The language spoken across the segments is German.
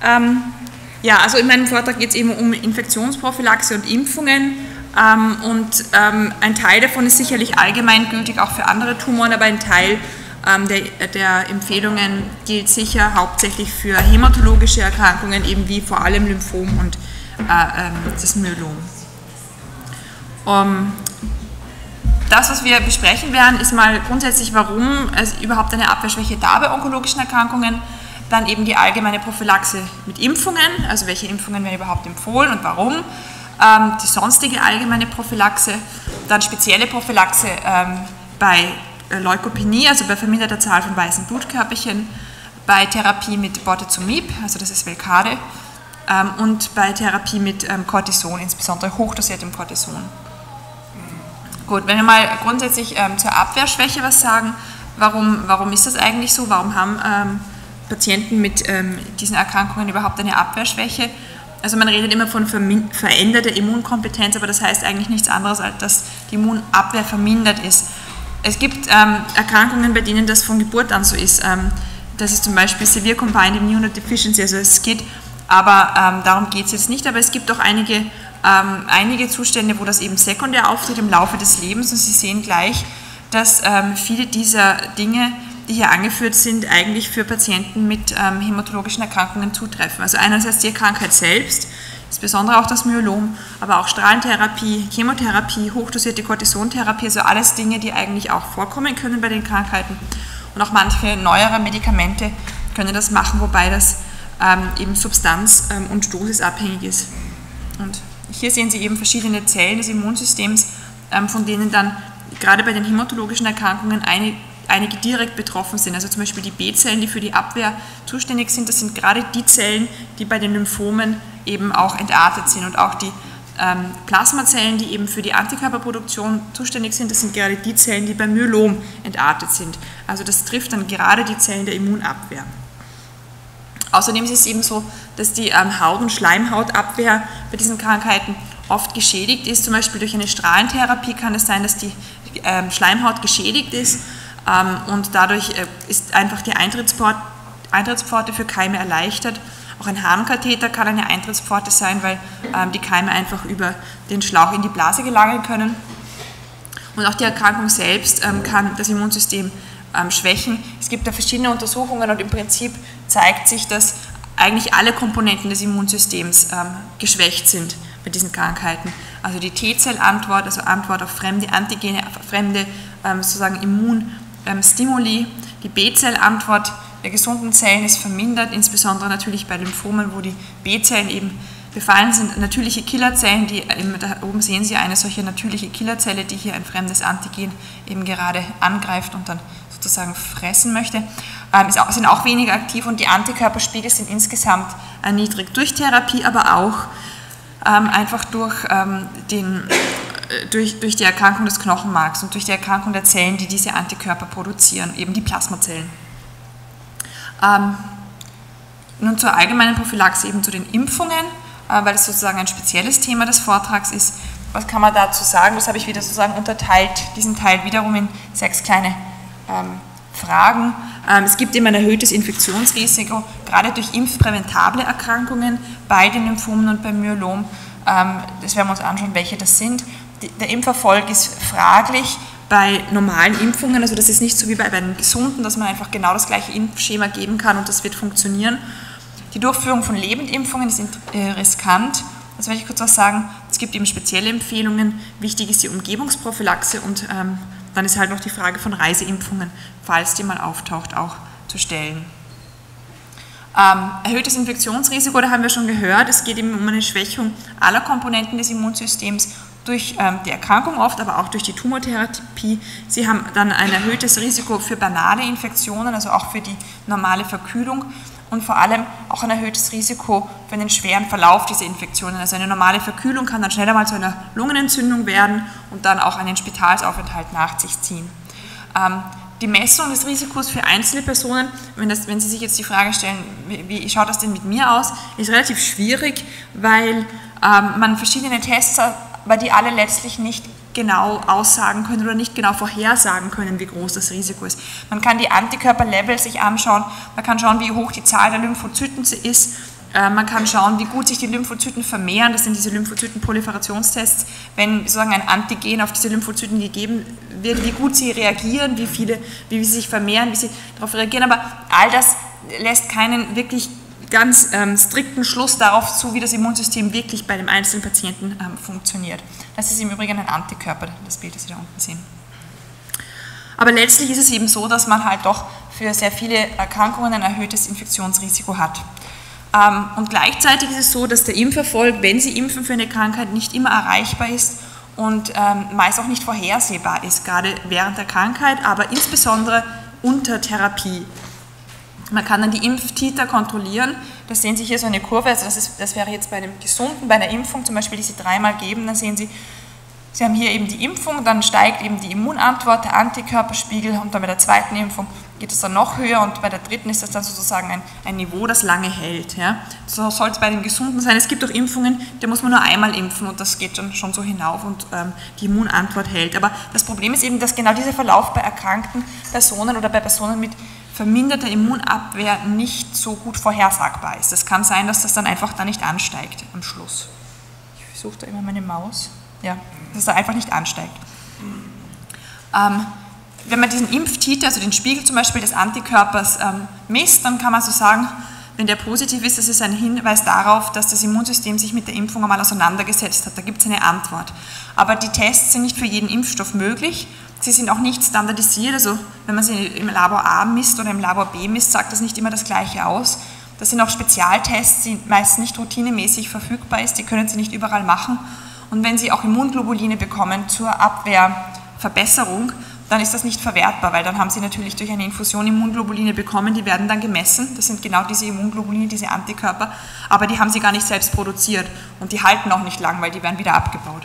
Ja, also in meinem Vortrag geht es eben um Infektionsprophylaxe und Impfungen ein Teil davon ist sicherlich allgemeingültig auch für andere Tumoren, aber ein Teil der Empfehlungen gilt sicher hauptsächlich für hämatologische Erkrankungen, eben wie vor allem Lymphom und das Myelom. Das, was wir besprechen werden, ist mal grundsätzlich, warum es überhaupt eine Abwehrschwäche da bei onkologischen Erkrankungen, dann eben die allgemeine Prophylaxe mit Impfungen, also welche Impfungen werden überhaupt empfohlen und warum, die sonstige allgemeine Prophylaxe, dann spezielle Prophylaxe bei Leukopenie, also bei verminderter Zahl von weißen Blutkörperchen, bei Therapie mit Bortezomib, also das ist Velcade, und bei Therapie mit Cortison, insbesondere hochdosiertem Cortison. Gut, wenn wir mal grundsätzlich zur Abwehrschwäche was sagen, warum ist das eigentlich so? Warum haben Patienten mit diesen Erkrankungen überhaupt eine Abwehrschwäche? Also man redet immer von veränderter Immunkompetenz, aber das heißt eigentlich nichts anderes, als dass die Immunabwehr vermindert ist. Es gibt Erkrankungen, bei denen das von Geburt an so ist. Das ist zum Beispiel Severe Combined Immunodeficiency, also SCID, aber darum geht es jetzt nicht. Aber es gibt auch einige Zustände, wo das eben sekundär auftritt im Laufe des Lebens und Sie sehen gleich, dass viele dieser Dinge, die hier angeführt sind, eigentlich für Patienten mit hämatologischen Erkrankungen zutreffen. Also einerseits die Krankheit selbst, insbesondere auch das Myelom, aber auch Strahlentherapie, Chemotherapie, hochdosierte Cortisontherapie, also alles Dinge, die eigentlich auch vorkommen können bei den Krankheiten. Und auch manche neuere Medikamente können das machen, wobei das eben substanz- und dosisabhängig ist. Und hier sehen Sie eben verschiedene Zellen des Immunsystems, von denen dann gerade bei den hämatologischen Erkrankungen einige direkt betroffen sind. Also zum Beispiel die B-Zellen, die für die Abwehr zuständig sind, das sind gerade die Zellen, die bei den Lymphomen eben auch entartet sind. Und auch die Plasmazellen, die eben für die Antikörperproduktion zuständig sind, das sind gerade die Zellen, die beim Myelom entartet sind. Also das trifft dann gerade die Zellen der Immunabwehr. Außerdem ist es eben so, dass die Haut- und Schleimhautabwehr bei diesen Krankheiten oft geschädigt ist. Zum Beispiel durch eine Strahlentherapie kann es sein, dass die Schleimhaut geschädigt ist und dadurch ist einfach die Eintrittspforte für Keime erleichtert. Auch ein Harnkatheter kann eine Eintrittspforte sein, weil die Keime einfach über den Schlauch in die Blase gelangen können. Und auch die Erkrankung selbst kann das Immunsystem schwächen. Es gibt da verschiedene Untersuchungen und im Prinzip zeigt sich, dass eigentlich alle Komponenten des Immunsystems geschwächt sind bei diesen Krankheiten. Also die T-Zellantwort, also Antwort auf fremde Antigene, fremde sozusagen Immunstimuli, die B-Zellantwort der gesunden Zellen ist vermindert, insbesondere natürlich bei Lymphomen, wo die B-Zellen eben befallen sind. Natürliche Killerzellen, da oben sehen Sie eine solche natürliche Killerzelle, die hier ein fremdes Antigen eben gerade angreift und dann sozusagen fressen möchte, sind auch weniger aktiv und die Antikörperspiegel sind insgesamt erniedrigt durch Therapie, aber auch einfach durch die Erkrankung des Knochenmarks und durch die Erkrankung der Zellen, die diese Antikörper produzieren, eben die Plasmazellen. Nun zur allgemeinen Prophylaxe, eben zu den Impfungen, weil das sozusagen ein spezielles Thema des Vortrags ist. Was kann man dazu sagen? Das habe ich wieder sozusagen unterteilt, diesen Teil wiederum in 6 kleine Fragen. Es gibt eben ein erhöhtes Infektionsrisiko, gerade durch impfpräventable Erkrankungen bei den Lymphomen und beim Myelom. Das werden wir uns anschauen, welche das sind. Der Impferfolg ist fraglich bei normalen Impfungen, also das ist nicht so wie bei einem Gesunden, dass man einfach genau das gleiche Impfschema geben kann und das wird funktionieren. Die Durchführung von Lebendimpfungen ist riskant. Also werde ich kurz was sagen. Es gibt eben spezielle Empfehlungen. Wichtig ist die Umgebungsprophylaxe und dann ist halt noch die Frage von Reiseimpfungen, falls die mal auftaucht, auch zu stellen. Erhöhtes Infektionsrisiko, da haben wir schon gehört, es geht eben um eine Schwächung aller Komponenten des Immunsystems durch die Erkrankung oft, aber auch durch die Tumortherapie. Sie haben dann ein erhöhtes Risiko für banale Infektionen, also auch für die normale Verkühlung und vor allem auch ein erhöhtes Risiko für einen schweren Verlauf dieser Infektionen. Also eine normale Verkühlung kann dann schneller mal zu einer Lungenentzündung werden und dann auch einen Spitalsaufenthalt nach sich ziehen. Die Messung des Risikos für einzelne Personen, wenn Sie sich jetzt die Frage stellen, wie schaut das denn mit mir aus, ist relativ schwierig, weil man verschiedene Tests hat, aber die alle letztlich nicht genau aussagen können oder nicht genau vorhersagen können, wie groß das Risiko ist. Man kann die Antikörperlevel sich anschauen, man kann schauen, wie hoch die Zahl der Lymphozyten ist, Man kann schauen, wie gut sich die Lymphozyten vermehren, das sind diese Lymphozyten-Proliferationstests, wenn sozusagen ein Antigen auf diese Lymphozyten gegeben wird, wie gut sie reagieren, wie sie sich vermehren, wie sie darauf reagieren, aber all das lässt keinen wirklich ganz strikten Schluss darauf zu, wie das Immunsystem wirklich bei dem einzelnen Patienten funktioniert. Das ist im Übrigen ein Antikörper, das Bild, das Sie da unten sehen. Aber letztlich ist es eben so, dass man halt doch für sehr viele Erkrankungen ein erhöhtes Infektionsrisiko hat. Und gleichzeitig ist es so, dass der Impferfolg, wenn Sie impfen für eine Krankheit, nicht immer erreichbar ist und meist auch nicht vorhersehbar ist, gerade während der Krankheit, aber insbesondere unter Therapie. Man kann dann die Impftiter kontrollieren, da sehen Sie hier so eine Kurve, also das wäre jetzt bei einem Gesunden, bei einer Impfung zum Beispiel, die Sie dreimal geben, dann sehen Sie, Sie haben hier eben die Impfung, dann steigt eben die Immunantwort, der Antikörperspiegel und dann bei der zweiten Impfung geht es dann noch höher und bei der dritten ist das dann sozusagen ein Niveau, das lange hält. Ja. So soll es bei den Gesunden sein. Es gibt auch Impfungen, da muss man nur einmal impfen und das geht dann schon so hinauf und die Immunantwort hält. Aber das Problem ist eben, dass genau dieser Verlauf bei erkrankten Personen oder bei Personen mit verminderter Immunabwehr nicht so gut vorhersagbar ist. Es kann sein, dass das dann einfach da nicht ansteigt am Schluss. Ich versuche da immer meine Maus. Ja, dass er einfach nicht ansteigt. Wenn man diesen Impftiter, also den Spiegel zum Beispiel des Antikörpers misst, dann kann man so sagen, wenn der positiv ist, das ist ein Hinweis darauf, dass das Immunsystem sich mit der Impfung einmal auseinandergesetzt hat. Da gibt es eine Antwort. Aber die Tests sind nicht für jeden Impfstoff möglich. Sie sind auch nicht standardisiert. Also wenn man sie im Labor A misst oder im Labor B misst, sagt das nicht immer das Gleiche aus. Das sind auch Spezialtests, die meist nicht routinemäßig verfügbar ist. Die können Sie nicht überall machen. Und wenn Sie auch Immunglobuline bekommen zur Abwehrverbesserung, dann ist das nicht verwertbar, weil dann haben Sie natürlich durch eine Infusion Immunglobuline bekommen, die werden dann gemessen, das sind genau diese Immunglobuline, diese Antikörper, aber die haben Sie gar nicht selbst produziert und die halten auch nicht lang, weil die werden wieder abgebaut.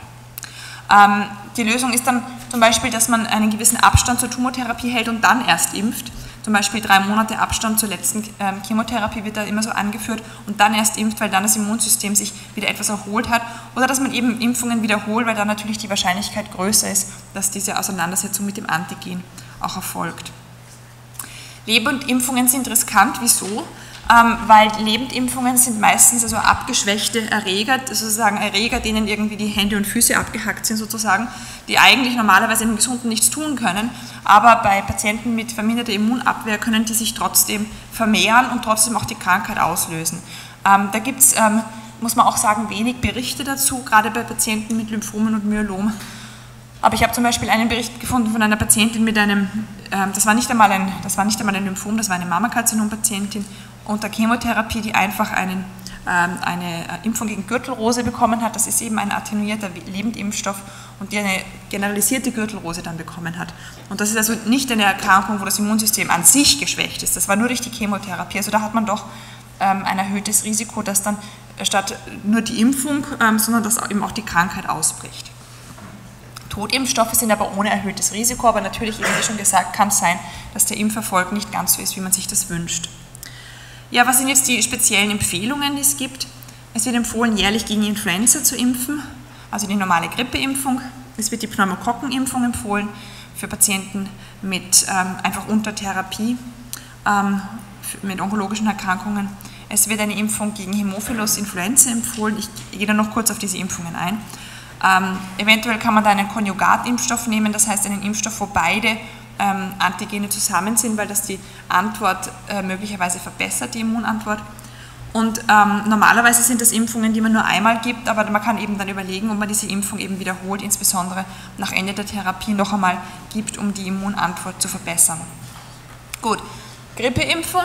Die Lösung ist dann zum Beispiel, dass man einen gewissen Abstand zur Tumortherapie hält und dann erst impft. Zum Beispiel 3 Monate Abstand zur letzten Chemotherapie wird da immer so angeführt und dann erst impft, weil dann das Immunsystem sich wieder etwas erholt hat. Oder dass man eben Impfungen wiederholt, weil dann natürlich die Wahrscheinlichkeit größer ist, dass diese Auseinandersetzung mit dem Antigen auch erfolgt. Lebendimpfungen sind riskant. Wieso? Weil Lebendimpfungen sind meistens also abgeschwächte Erreger, sozusagen Erreger, denen irgendwie die Hände und Füße abgehackt sind sozusagen, die eigentlich normalerweise einem Gesunden nichts tun können, aber bei Patienten mit verminderter Immunabwehr können die sich trotzdem vermehren und trotzdem auch die Krankheit auslösen. Da gibt es, muss man auch sagen, wenig Berichte dazu, gerade bei Patienten mit Lymphomen und Myelom. Aber ich habe zum Beispiel einen Bericht gefunden von einer Patientin mit einem, das war nicht einmal ein Lymphom, das war eine Mammakarzinom-Patientin unter Chemotherapie, die einfach eine Impfung gegen Gürtelrose bekommen hat. Das ist eben ein attenuierter Lebendimpfstoff und die eine generalisierte Gürtelrose dann bekommen hat. Und das ist also nicht eine Erkrankung, wo das Immunsystem an sich geschwächt ist. Das war nur durch die Chemotherapie. Also da hat man doch ein erhöhtes Risiko, dass dann statt nur die Impfung, sondern dass eben auch die Krankheit ausbricht. Totimpfstoffe sind aber ohne erhöhtes Risiko, aber natürlich, wie schon gesagt, kann es sein, dass der Impferfolg nicht ganz so ist, wie man sich das wünscht. Ja, was sind jetzt die speziellen Empfehlungen, die es gibt? Es wird empfohlen, jährlich gegen Influenza zu impfen, also die normale Grippeimpfung. Es wird die Pneumokokkenimpfung empfohlen für Patienten mit einfach unter Therapie, mit onkologischen Erkrankungen. Es wird eine Impfung gegen Hämophilus influenzae empfohlen. Ich gehe dann noch kurz auf diese Impfungen ein. Eventuell kann man da einen Konjugatimpfstoff nehmen, das heißt einen Impfstoff, wo beide Antigene zusammen sind, weil das die Antwort möglicherweise verbessert, die Immunantwort. Und normalerweise sind das Impfungen, die man nur einmal gibt, aber man kann eben dann überlegen, ob man diese Impfung eben wiederholt, insbesondere nach Ende der Therapie noch einmal gibt, um die Immunantwort zu verbessern. Gut, Grippeimpfung.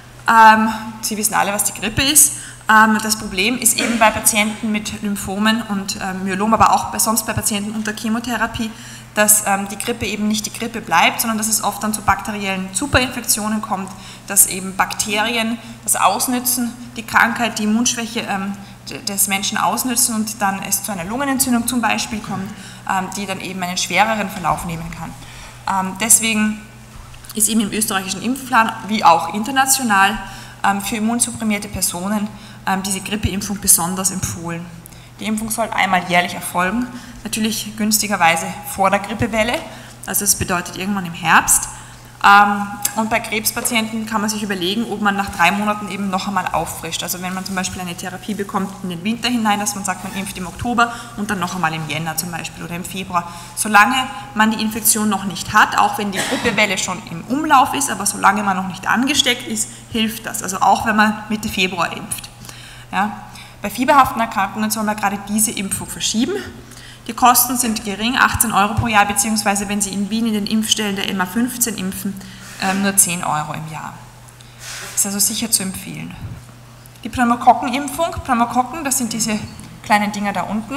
Sie wissen alle, was die Grippe ist. Das Problem ist eben bei Patienten mit Lymphomen und Myelom, aber auch sonst bei Patienten unter Chemotherapie, dass die Grippe eben nicht die Grippe bleibt, sondern dass es oft dann zu bakteriellen Superinfektionen kommt, dass eben Bakterien das ausnützen, die Krankheit, die Immunschwäche des Menschen ausnützen und dann es zu einer Lungenentzündung zum Beispiel kommt, die dann eben einen schwereren Verlauf nehmen kann. Deswegen ist eben im österreichischen Impfplan, wie auch international, für immunsupprimierte Personen diese Grippeimpfung besonders empfohlen. Die Impfung soll einmal jährlich erfolgen, natürlich günstigerweise vor der Grippewelle, also das bedeutet irgendwann im Herbst. Und bei Krebspatienten kann man sich überlegen, ob man nach 3 Monaten eben noch einmal auffrischt. Also wenn man zum Beispiel eine Therapie bekommt in den Winter hinein, dass man sagt, man impft im Oktober und dann noch einmal im Jänner zum Beispiel oder im Februar. Solange man die Infektion noch nicht hat, auch wenn die Grippewelle schon im Umlauf ist, aber solange man noch nicht angesteckt ist, hilft das. Also auch wenn man Mitte Februar impft. Ja. Bei fieberhaften Erkrankungen soll man gerade diese Impfung verschieben. Die Kosten sind gering, 18 € pro Jahr, beziehungsweise wenn Sie in Wien in den Impfstellen der MA15 impfen, nur 10 € im Jahr. Ist also sicher zu empfehlen. Die Pneumokokkenimpfung, Pneumokokken, das sind diese kleinen Dinger da unten,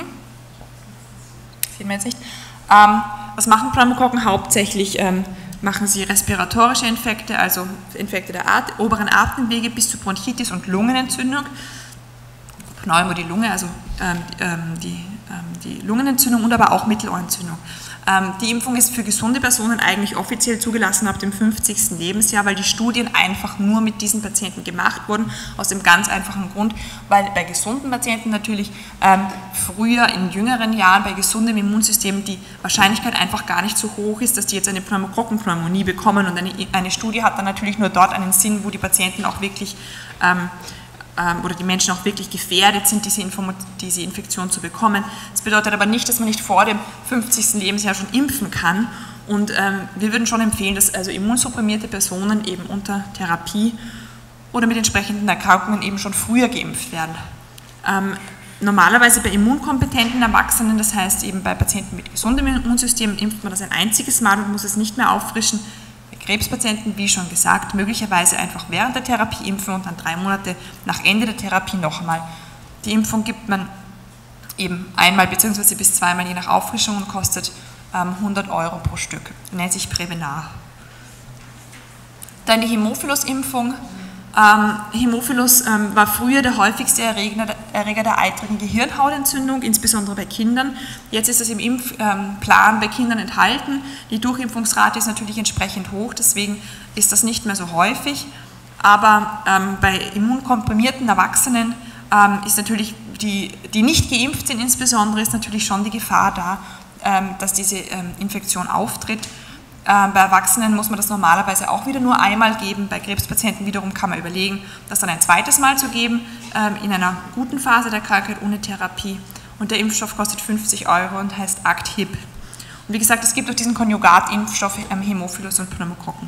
sieht man jetzt nicht. Was machen Pneumokokken? Hauptsächlich machen sie respiratorische Infekte, also Infekte der oberen Atemwege bis zu Bronchitis und Lungenentzündung. Pneumo die Lunge, also die Lungenentzündung und aber auch Mittelohrentzündung. Die Impfung ist für gesunde Personen eigentlich offiziell zugelassen ab dem 50. Lebensjahr, weil die Studien einfach nur mit diesen Patienten gemacht wurden, aus dem ganz einfachen Grund, weil bei gesunden Patienten natürlich früher in jüngeren Jahren bei gesundem Immunsystem die Wahrscheinlichkeit einfach gar nicht so hoch ist, dass die jetzt eine Pneumokokkenpneumonie bekommen, und eine Studie hat dann natürlich nur dort einen Sinn, wo die Patienten auch wirklich oder die Menschen auch wirklich gefährdet sind, diese Infektion zu bekommen. Das bedeutet aber nicht, dass man nicht vor dem 50. Lebensjahr schon impfen kann. Und wir würden schon empfehlen, dass also immunsupprimierte Personen eben unter Therapie oder mit entsprechenden Erkrankungen eben schon früher geimpft werden. Normalerweise bei immunkompetenten Erwachsenen, das heißt eben bei Patienten mit gesundem Immunsystem, impft man das ein einziges Mal und muss es nicht mehr auffrischen. Krebspatienten, wie schon gesagt, möglicherweise einfach während der Therapie impfen und dann 3 Monate nach Ende der Therapie noch einmal. Die Impfung gibt man eben einmal bzw. bis 2-mal je nach Auffrischung und kostet 100 € pro Stück. Nennt sich Prevenar. Dann die Hämophilus-Impfung. Hämophilus war früher der häufigste Erreger der eitrigen Gehirnhautentzündung, insbesondere bei Kindern. Jetzt ist es im Impfplan bei Kindern enthalten. Die Durchimpfungsrate ist natürlich entsprechend hoch, deswegen ist das nicht mehr so häufig. Aber bei immunkomprimierten Erwachsenen ist natürlich, die nicht geimpft sind insbesondere, ist natürlich schon die Gefahr da, dass diese Infektion auftritt. Bei Erwachsenen muss man das normalerweise auch wieder nur einmal geben. Bei Krebspatienten wiederum kann man überlegen, das dann ein zweites Mal zu geben, in einer guten Phase der Krankheit ohne Therapie. Und der Impfstoff kostet 50 € und heißt Act-Hib. Und wie gesagt, es gibt auch diesen Konjugatimpfstoff Hämophilus und Pneumokokken.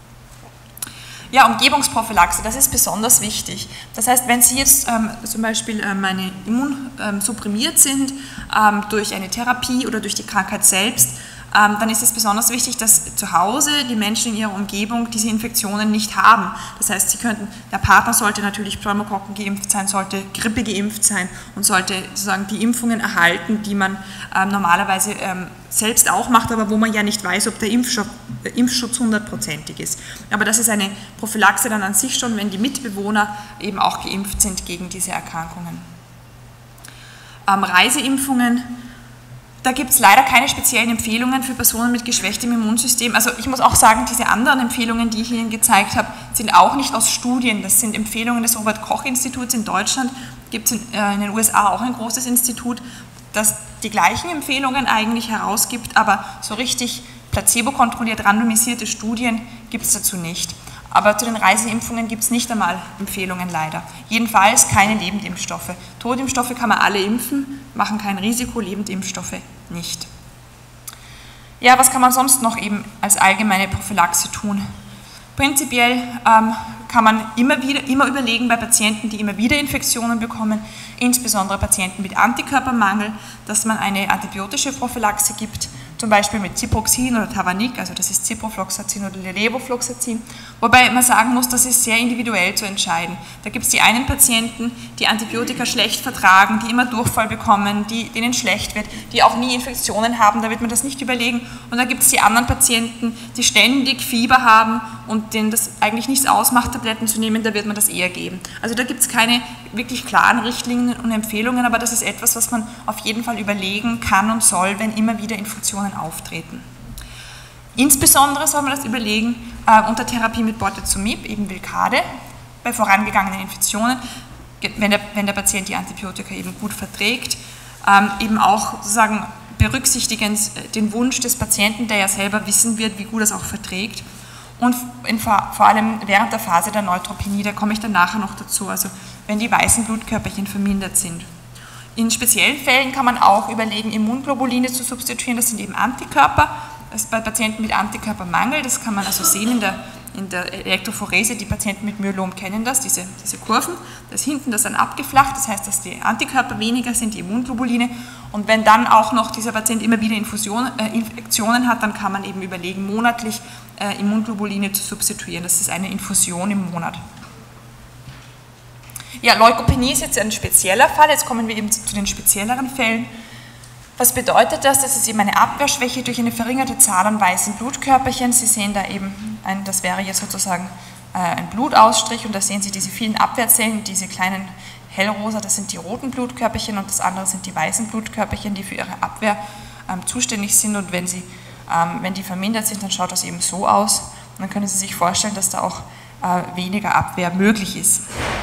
Ja, Umgebungsprophylaxe, das ist besonders wichtig. Das heißt, wenn Sie jetzt zum Beispiel immunsupprimiert sind durch eine Therapie oder durch die Krankheit selbst, dann ist es besonders wichtig, dass zu Hause die Menschen in ihrer Umgebung diese Infektionen nicht haben. Das heißt, der Partner sollte natürlich Pneumokokken geimpft sein, sollte Grippe geimpft sein und sollte sozusagen die Impfungen erhalten, die man normalerweise selbst auch macht, aber wo man ja nicht weiß, ob der Impfschutz 100%ig ist. Aber das ist eine Prophylaxe dann an sich schon, wenn die Mitbewohner eben auch geimpft sind gegen diese Erkrankungen. Reiseimpfungen. Da gibt es leider keine speziellen Empfehlungen für Personen mit geschwächtem Immunsystem. Also ich muss auch sagen, diese anderen Empfehlungen, die ich Ihnen gezeigt habe, sind auch nicht aus Studien. Das sind Empfehlungen des Robert-Koch-Instituts in Deutschland. Gibt es in den USA auch ein großes Institut, das die gleichen Empfehlungen eigentlich herausgibt, aber so richtig placebo-kontrolliert randomisierte Studien gibt es dazu nicht. Aber zu den Reiseimpfungen gibt es nicht einmal Empfehlungen leider. Jedenfalls keine Lebendimpfstoffe. Totimpfstoffe kann man alle impfen, machen kein Risiko, Lebendimpfstoffe nicht. Ja, was kann man sonst noch eben als allgemeine Prophylaxe tun? Prinzipiell kann man immer überlegen bei Patienten, die immer wieder Infektionen bekommen, insbesondere Patienten mit Antikörpermangel, dass man eine antibiotische Prophylaxe gibt, zum Beispiel mit Ciproxin oder Tavanik, also das ist Ciprofloxacin oder Levofloxacin, wobei man sagen muss, das ist sehr individuell zu entscheiden. Da gibt es die einen Patienten, die Antibiotika schlecht vertragen, die immer Durchfall bekommen, denen schlecht wird, die auch nie Infektionen haben, da wird man das nicht überlegen. Und dann gibt es die anderen Patienten, die ständig Fieber haben und denen das eigentlich nichts ausmacht, Tabletten zu nehmen, da wird man das eher geben. Also da gibt es keine wirklich klaren Richtlinien und Empfehlungen, aber das ist etwas, was man auf jeden Fall überlegen kann und soll, wenn immer wieder Infektionen auftreten. Insbesondere soll man das überlegen unter Therapie mit Bortezomib, eben Velcade, bei vorangegangenen Infektionen, wenn der Patient die Antibiotika eben gut verträgt, eben auch sozusagen berücksichtigend den Wunsch des Patienten, der ja selber wissen wird, wie gut er es auch verträgt. und vor allem während der Phase der Neutropenie, da komme ich dann nachher noch dazu, also wenn die weißen Blutkörperchen vermindert sind. In speziellen Fällen kann man auch überlegen, Immunglobuline zu substituieren, das sind eben Antikörper, das ist bei Patienten mit Antikörpermangel, das kann man also sehen in der Elektrophorese, die Patienten mit Myelom kennen das, diese Kurven, da ist hinten das dann abgeflacht, das heißt, dass die Antikörper weniger sind, die Immunglobuline, und wenn dann auch noch dieser Patient immer wieder Infektionen hat, dann kann man eben überlegen, monatlich Immunglobuline zu substituieren, das ist eine Infusion im Monat. Ja, Leukopenie ist jetzt ein spezieller Fall, jetzt kommen wir eben zu den spezielleren Fällen. Was bedeutet das? Das ist eben eine Abwehrschwäche durch eine verringerte Zahl an weißen Blutkörperchen. Sie sehen da eben, das wäre jetzt sozusagen ein Blutausstrich und da sehen Sie diese vielen Abwehrzellen, diese kleinen hellrosa, das sind die roten Blutkörperchen und das andere sind die weißen Blutkörperchen, die für ihre Abwehr zuständig sind, und wenn die vermindert sind, dann schaut das eben so aus und dann können Sie sich vorstellen, dass da auch weniger Abwehr möglich ist.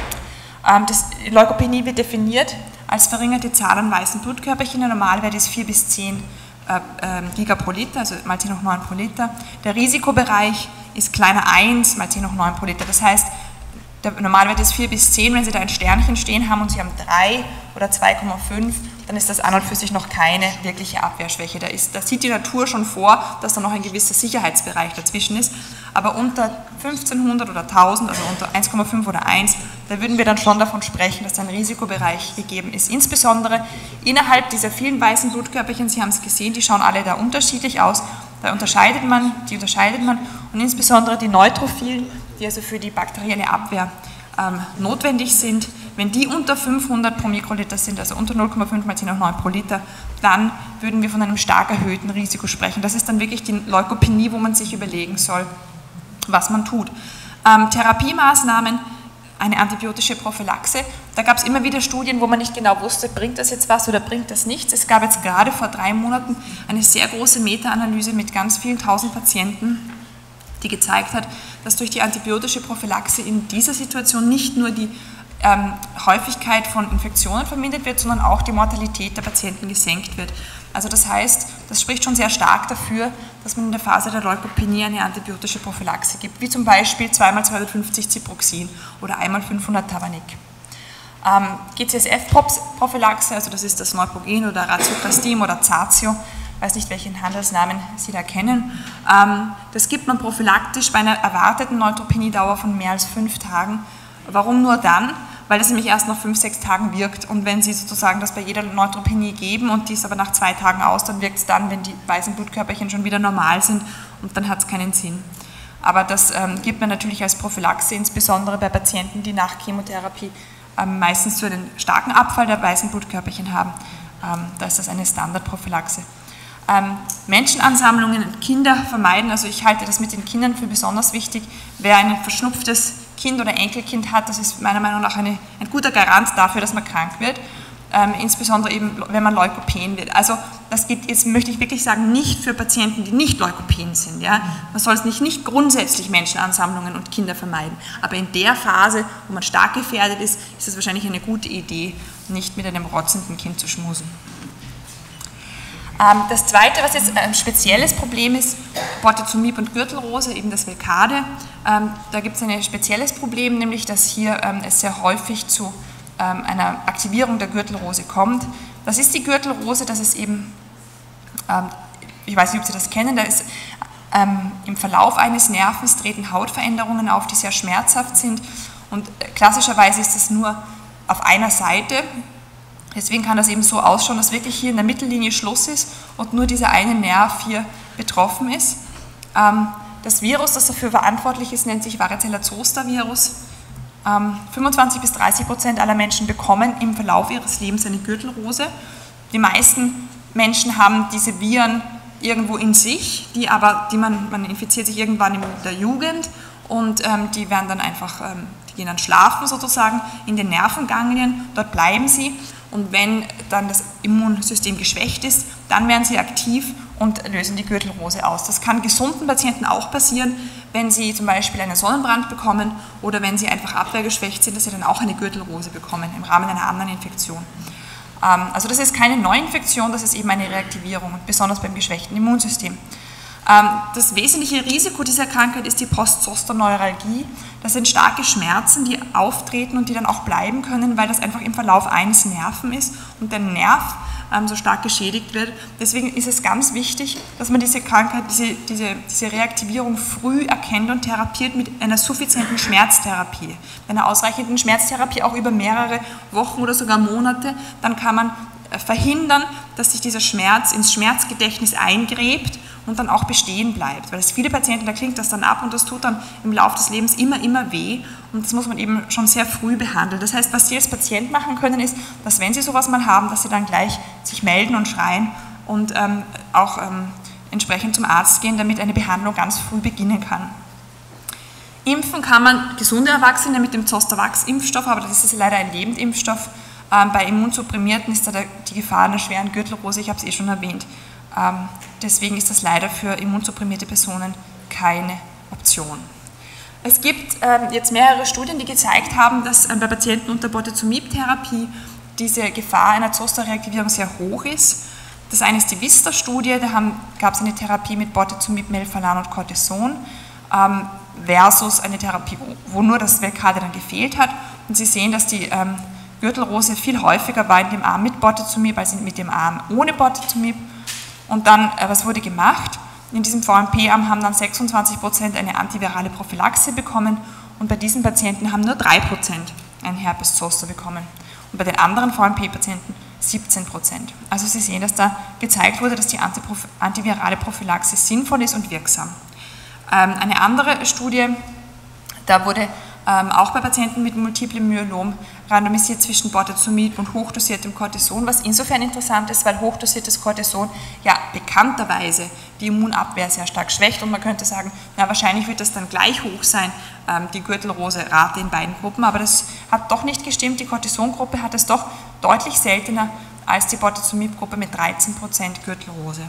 Die Leukopenie wird definiert als verringerte Zahl an weißen Blutkörperchen. Der Normalwert ist 4 bis 10 Giga pro Liter, also mal 10 hoch 9 pro Liter. Der Risikobereich ist kleiner 1 mal 10 hoch 9 pro Liter. Das heißt, der Normalwert ist 4 bis 10, wenn Sie da ein Sternchen stehen haben und Sie haben 3 oder 2,5, dann ist das an und für sich noch keine wirkliche Abwehrschwäche. Da sieht die Natur schon vor, dass da noch ein gewisser Sicherheitsbereich dazwischen ist. Aber unter 1500 oder 1000, also unter 1,5 oder 1, da würden wir dann schon davon sprechen, dass ein Risikobereich gegeben ist. Insbesondere innerhalb dieser vielen weißen Blutkörperchen, Sie haben es gesehen, die schauen alle da unterschiedlich aus. Die unterscheidet man und insbesondere die Neutrophilen, die also für die bakterielle Abwehr notwendig sind, wenn die unter 500 pro Mikroliter sind, also unter 0,5 mal 10 hoch 9 pro Liter, dann würden wir von einem stark erhöhten Risiko sprechen. Das ist dann wirklich die Leukopenie, wo man sich überlegen soll, was man tut. Therapiemaßnahmen, eine antibiotische Prophylaxe, da gab es immer wieder Studien, wo man nicht genau wusste, bringt das jetzt was oder bringt das nichts. Es gab jetzt gerade vor 3 Monaten eine sehr große Meta-Analyse mit ganz vielen 1000 Patienten, die gezeigt hat, dass durch die antibiotische Prophylaxe in dieser Situation nicht nur die Häufigkeit von Infektionen vermindert wird, sondern auch die Mortalität der Patienten gesenkt wird. Also das heißt, das spricht schon sehr stark dafür, dass man in der Phase der Leukopenie eine antibiotische Prophylaxe gibt, wie zum Beispiel 2x250 Ciproxin oder 1x500 Tavanik. GCSF-Prophylaxe, also das ist das Neupogen oder Racioplaztim oder Zatio, ich weiß nicht, welchen Handelsnamen Sie da kennen. Das gibt man prophylaktisch bei einer erwarteten Neutropeniedauer von mehr als 5 Tagen. Warum nur dann? Weil das nämlich erst nach 5-6 Tagen wirkt, und wenn Sie sozusagen das bei jeder Neutropenie geben und die ist aber nach 2 Tagen aus, dann wirkt es dann, wenn die weißen Blutkörperchen schon wieder normal sind, und dann hat es keinen Sinn. Aber das gibt man natürlich als Prophylaxe, insbesondere bei Patienten, die nach Chemotherapie meistens so einen starken Abfall der weißen Blutkörperchen haben. Da ist das eine Standardprophylaxe. Menschenansammlungen und Kinder vermeiden, also ich halte das mit den Kindern für besonders wichtig. Wer ein verschnupftes Kind oder Enkelkind hat, das ist meiner Meinung nach ein guter Garant dafür, dass man krank wird, insbesondere eben, wenn man Leukopen wird. Also das geht jetzt, möchte ich wirklich sagen, nicht für Patienten, die nicht Leukopen sind. Ja? Man soll es nicht grundsätzlich Menschenansammlungen und Kinder vermeiden, aber in der Phase, wo man stark gefährdet ist, ist es wahrscheinlich eine gute Idee, nicht mit einem rotzenden Kind zu schmusen. Das zweite, was jetzt ein spezielles Problem ist, Bortezomib und Gürtelrose, eben das Velcade. Da gibt es ein spezielles Problem, nämlich dass hier es sehr häufig zu einer Aktivierung der Gürtelrose kommt. Das ist die Gürtelrose, das ist eben, ich weiß nicht, ob Sie das kennen, da ist im Verlauf eines Nervens treten Hautveränderungen auf, die sehr schmerzhaft sind, und klassischerweise ist das nur auf einer Seite. Deswegen kann das eben so ausschauen, dass wirklich hier in der Mittellinie Schluss ist und nur dieser eine Nerv hier betroffen ist. Das Virus, das dafür verantwortlich ist, nennt sich Varicella-Zoster-Virus. 25-30% aller Menschen bekommen im Verlauf ihres Lebens eine Gürtelrose. Die meisten Menschen haben diese Viren irgendwo in sich, man infiziert sich irgendwann in der Jugend, und die werden dann einfach, die gehen dann schlafen sozusagen in den Nervenganglien, dort bleiben sie. Und wenn dann das Immunsystem geschwächt ist, dann werden sie aktiv und lösen die Gürtelrose aus. Das kann gesunden Patienten auch passieren, wenn sie zum Beispiel einen Sonnenbrand bekommen oder wenn sie einfach abwehrgeschwächt sind, dass sie dann auch eine Gürtelrose bekommen im Rahmen einer anderen Infektion. Also das ist keine Neuinfektion, das ist eben eine Reaktivierung, besonders beim geschwächten Immunsystem. Das wesentliche Risiko dieser Krankheit ist die Postzosterneuralgie. Das sind starke Schmerzen, die auftreten und die dann auch bleiben können, weil das einfach im Verlauf eines Nerven ist und der Nerv so stark geschädigt wird. Deswegen ist es ganz wichtig, dass man diese Krankheit, diese Reaktivierung früh erkennt und therapiert mit einer suffizienten Schmerztherapie. Bei einer ausreichenden Schmerztherapie auch über mehrere Wochen oder sogar Monate, dann kann man verhindern, dass sich dieser Schmerz ins Schmerzgedächtnis eingräbt und dann auch bestehen bleibt. Weil es viele Patienten, da klingt das dann ab und das tut dann im Laufe des Lebens immer weh und das muss man eben schon sehr früh behandeln. Das heißt, was Sie als Patient machen können, ist, dass wenn Sie sowas mal haben, dass Sie dann gleich sich melden und schreien und auch entsprechend zum Arzt gehen, damit eine Behandlung ganz früh beginnen kann. Impfen kann man gesunde Erwachsene mit dem Zostavax-Impfstoff, aber das ist leider ein Lebendimpfstoff. Bei Immunsupprimierten ist da die Gefahr einer schweren Gürtelrose, ich habe es schon erwähnt. Deswegen ist das leider für immunsupprimierte Personen keine Option. Es gibt jetzt mehrere Studien, die gezeigt haben, dass bei Patienten unter Bortezomib-Therapie diese Gefahr einer Zoster-Reaktivierung sehr hoch ist. Das eine ist die Vista-Studie, da gab es eine Therapie mit Bortezomib, Melphalan und Cortison versus eine Therapie, wo nur das Velcade dann gefehlt hat. Und Sie sehen, dass die Gürtelrose viel häufiger war in dem Arm mit Bortezomib als mit dem Arm ohne Bortezomib. Und dann, was wurde gemacht? In diesem VMP-Arm haben dann 26% eine antivirale Prophylaxe bekommen und bei diesen Patienten haben nur 3% ein Herpes-Zoster bekommen und bei den anderen VMP-Patienten 17%. Also Sie sehen, dass da gezeigt wurde, dass die antivirale Prophylaxe sinnvoll ist und wirksam. Eine andere Studie, da wurde auch bei Patienten mit multiplem Myelom randomisiert zwischen Bortezomib und hochdosiertem Cortison, was insofern interessant ist, weil hochdosiertes Cortison ja bekannterweise die Immunabwehr sehr stark schwächt und man könnte sagen, na, wahrscheinlich wird das dann gleich hoch sein, die Gürtelrose-Rate in beiden Gruppen, aber das hat doch nicht gestimmt, die Cortison-Gruppe hat es doch deutlich seltener als die Bortezomib-Gruppe mit 13% Gürtelrose.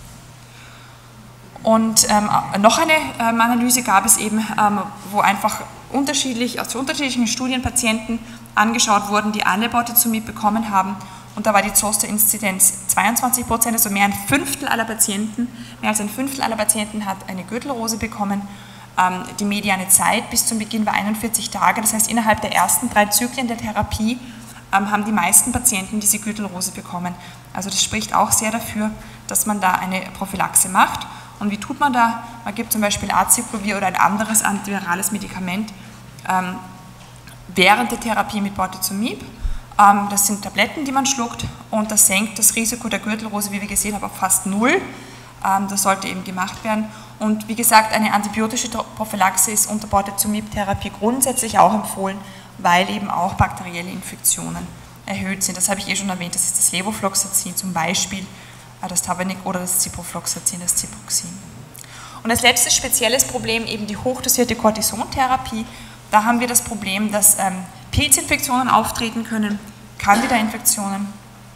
Und noch eine Analyse gab es eben, wo einfach aus unterschiedlichen Studien Patienten angeschaut wurden, die alle Bortezomib bekommen haben. Und da war die Zoster-Inzidenz 22%, also mehr als ein Fünftel aller Patienten hat eine Gürtelrose bekommen. Die mediane Zeit bis zum Beginn war 41 Tage, das heißt innerhalb der ersten 3 Zyklen der Therapie haben die meisten Patienten diese Gürtelrose bekommen. Also das spricht auch sehr dafür, dass man da eine Prophylaxe macht. Und wie tut man da? Man gibt zum Beispiel Acyclovir oder ein anderes antivirales Medikament während der Therapie mit Bortezomib. Das sind Tabletten, die man schluckt und das senkt das Risiko der Gürtelrose, wie wir gesehen haben, auf fast 0. Das sollte eben gemacht werden. Und wie gesagt, eine antibiotische Prophylaxe ist unter Bortezomib-Therapie grundsätzlich auch empfohlen, weil eben auch bakterielle Infektionen erhöht sind. Das habe ich schon erwähnt, das ist das Levofloxacin zum Beispiel, das Tavneck oder das Ciprofloxacin, das Ciproxin. Und als letztes spezielles Problem eben die hochdosierte Cortisontherapie. Da haben wir das Problem, dass Pilzinfektionen auftreten können, Candida-Infektionen.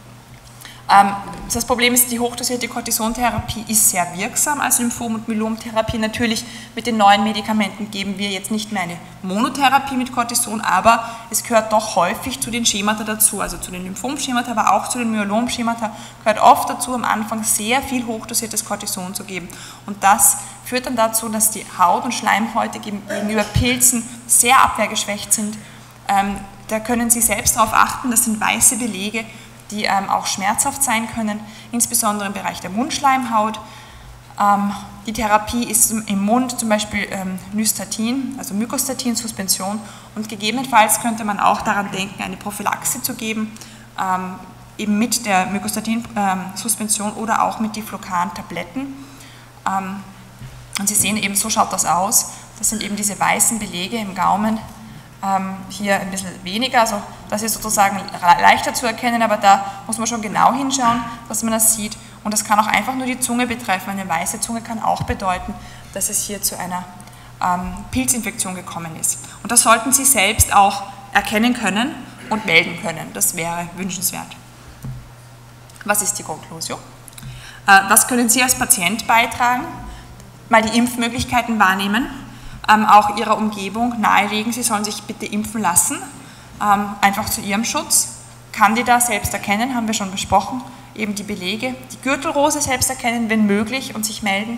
Das Problem ist, die hochdosierte Cortisontherapie ist sehr wirksam als Lymphom- und Myelomtherapie. Natürlich mit den neuen Medikamenten geben wir jetzt nicht mehr eine Monotherapie mit Cortison, aber es gehört doch häufig zu den Schemata dazu, also zu den Lymphom-Schemata, aber auch zu den Myelom-Schemata gehört oft dazu, am Anfang sehr viel hochdosiertes Cortison zu geben. Und das führt dann dazu, dass die Haut- und Schleimhäute gegenüber Pilzen sehr abwehrgeschwächt sind. Da können Sie selbst darauf achten, das sind weiße Belege, die auch schmerzhaft sein können, insbesondere im Bereich der Mundschleimhaut. Die Therapie ist im Mund zum Beispiel Nystatin, also Mykostatin-Suspension und gegebenenfalls könnte man auch daran denken, eine Prophylaxe zu geben, eben mit der Mykostatin-Suspension oder auch mit Diflocan-Tabletten. Und Sie sehen eben, so schaut das aus. Das sind eben diese weißen Belege im Gaumen. Hier ein bisschen weniger, also das ist sozusagen leichter zu erkennen, aber da muss man schon genau hinschauen, dass man das sieht. Und das kann auch einfach nur die Zunge betreffen. Eine weiße Zunge kann auch bedeuten, dass es hier zu einer Pilzinfektion gekommen ist. Und das sollten Sie selbst auch erkennen können und melden können. Das wäre wünschenswert. Was ist die Conclusio? Was können Sie als Patient beitragen? Mal die Impfmöglichkeiten wahrnehmen. Auch Ihrer Umgebung nahelegen, Sie sollen sich bitte impfen lassen, einfach zu Ihrem Schutz. Candida selbst erkennen, haben wir schon besprochen, eben die Belege. Die Gürtelrose selbst erkennen, wenn möglich, und sich melden.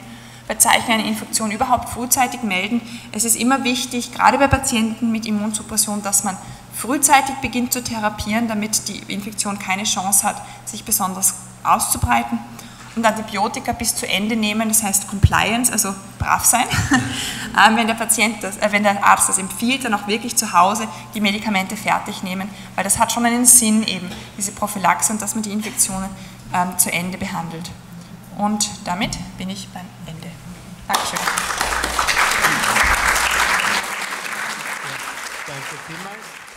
bei Zeichen einer Infektion überhaupt frühzeitig melden. Es ist immer wichtig, gerade bei Patienten mit Immunsuppression, dass man frühzeitig beginnt zu therapieren, damit die Infektion keine Chance hat, sich besonders auszubreiten. Und Antibiotika bis zu Ende nehmen, das heißt Compliance, also brav sein. Wenn der Arzt das empfiehlt, dann auch wirklich zu Hause die Medikamente fertig nehmen, weil das hat schon einen Sinn eben, diese Prophylaxe, und dass man die Infektionen zu Ende behandelt. Und damit bin ich beim Ende. Dankeschön. Danke vielmals.